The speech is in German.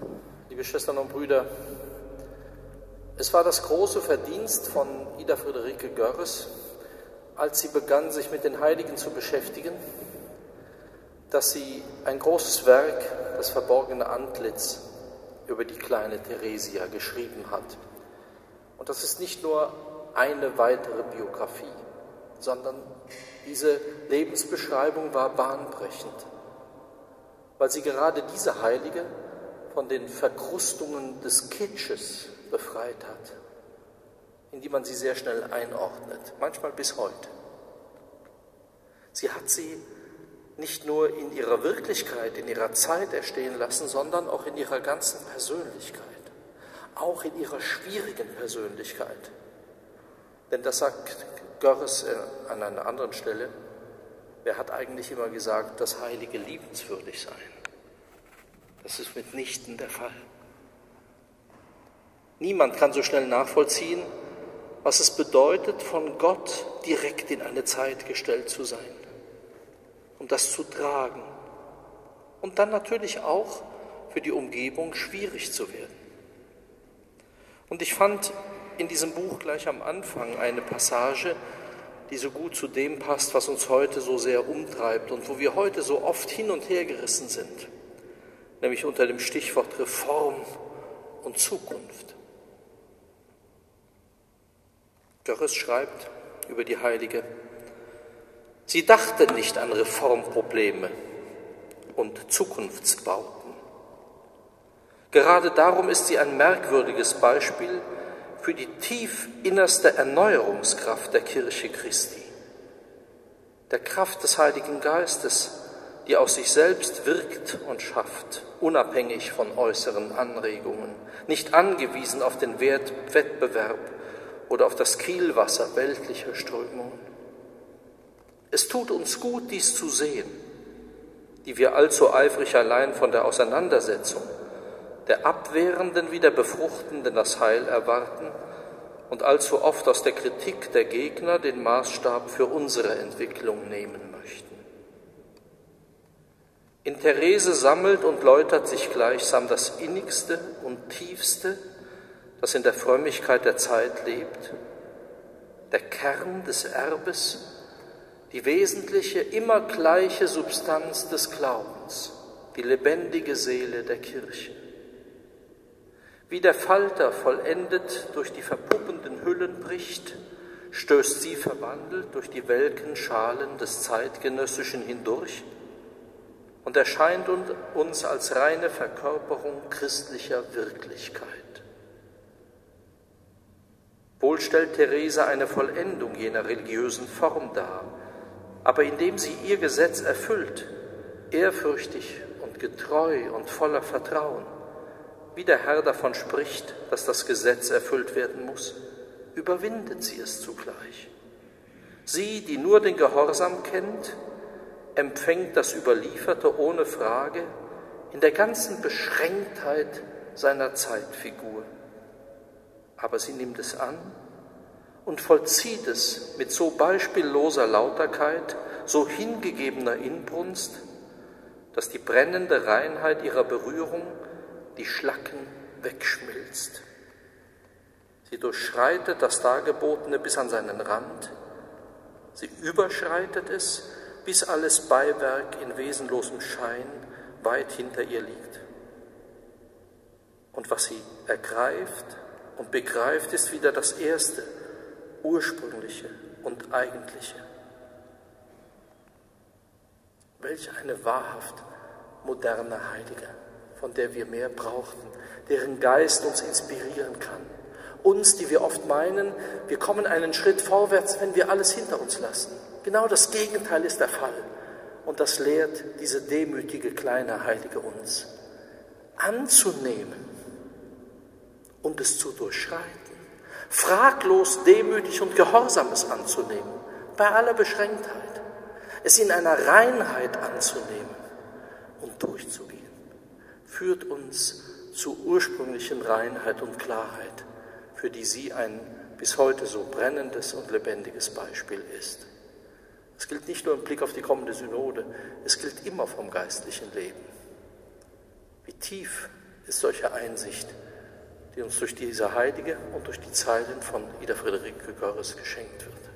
Liebe Schwestern und Brüder, es war das große Verdienst von Ida Friederike Görres, als sie begann, sich mit den Heiligen zu beschäftigen, dass sie ein großes Werk, das verborgene Antlitz, über die kleine Theresia geschrieben hat. Und das ist nicht nur eine weitere Biografie, sondern diese Lebensbeschreibung war bahnbrechend, weil sie gerade diese Heilige von den Verkrustungen des Kitsches befreit hat, in die man sie sehr schnell einordnet, manchmal bis heute. Sie hat sie nicht nur in ihrer Wirklichkeit, in ihrer Zeit erstehen lassen, sondern auch in ihrer ganzen Persönlichkeit, auch in ihrer schwierigen Persönlichkeit. Denn das sagt Görres an einer anderen Stelle, wer hat eigentlich immer gesagt, dass Heilige liebenswürdig seien? Das ist mitnichten der Fall. Niemand kann so schnell nachvollziehen, was es bedeutet, von Gott direkt in eine Zeit gestellt zu sein, um das zu tragen und dann natürlich auch für die Umgebung schwierig zu werden. Und ich fand in diesem Buch gleich am Anfang eine Passage, die so gut zu dem passt, was uns heute so sehr umtreibt und wo wir heute so oft hin und her gerissen sind, nämlich unter dem Stichwort Reform und Zukunft. Görres schreibt über die Heilige: Sie dachte nicht an Reformprobleme und Zukunftsbauten. Gerade darum ist sie ein merkwürdiges Beispiel für die tief innerste Erneuerungskraft der Kirche Christi, der Kraft des Heiligen Geistes, die aus sich selbst wirkt und schafft, unabhängig von äußeren Anregungen, nicht angewiesen auf den Wettbewerb oder auf das Kielwasser weltlicher Strömungen. Es tut uns gut, dies zu sehen, die wir allzu eifrig allein von der Auseinandersetzung, der abwehrenden wie der befruchtenden das Heil erwarten und allzu oft aus der Kritik der Gegner den Maßstab für unsere Entwicklung nehmen möchten. In Therese sammelt und läutert sich gleichsam das Innigste und Tiefste, das in der Frömmigkeit der Zeit lebt, der Kern des Erbes, die wesentliche, immer gleiche Substanz des Glaubens, die lebendige Seele der Kirche. Wie der Falter vollendet durch die verpuppenden Hüllen bricht, stößt sie verwandelt durch die welken Schalen des Zeitgenössischen hindurch und erscheint uns als reine Verkörperung christlicher Wirklichkeit. Wohl stellt Therese eine Vollendung jener religiösen Form dar, aber indem sie ihr Gesetz erfüllt, ehrfürchtig und getreu und voller Vertrauen, wie der Herr davon spricht, dass das Gesetz erfüllt werden muss, überwindet sie es zugleich. Sie, die nur den Gehorsam kennt, empfängt das Überlieferte ohne Frage in der ganzen Beschränktheit seiner Zeitfigur. Aber sie nimmt es an und vollzieht es mit so beispielloser Lauterkeit, so hingegebener Inbrunst, dass die brennende Reinheit ihrer Berührung die Schlacken wegschmilzt. Sie durchschreitet das Dargebotene bis an seinen Rand, sie überschreitet es, bis alles Beiwerk in wesenlosem Schein weit hinter ihr liegt. Und was sie ergreift und begreift, ist wieder das Erste, Ursprüngliche und Eigentliche. Welch eine wahrhaft moderne Heilige, von der wir mehr brauchten, deren Geist uns inspirieren kann. Uns, die wir oft meinen, wir kommen einen Schritt vorwärts, wenn wir alles hinter uns lassen. Genau das Gegenteil ist der Fall. Und das lehrt diese demütige kleine Heilige uns. Anzunehmen und es zu durchschreiten. Fraglos, demütig und gehorsam es anzunehmen, bei aller Beschränktheit. Es in einer Reinheit anzunehmen und durchzugehen, führt uns zur ursprünglichen Reinheit und Klarheit, für die sie ein bis heute so brennendes und lebendiges Beispiel ist. Es gilt nicht nur im Blick auf die kommende Synode, es gilt immer vom geistlichen Leben. Wie tief ist solche Einsicht, die uns durch diese Heilige und durch die Zeilen von Ida Friederike Görres geschenkt wird.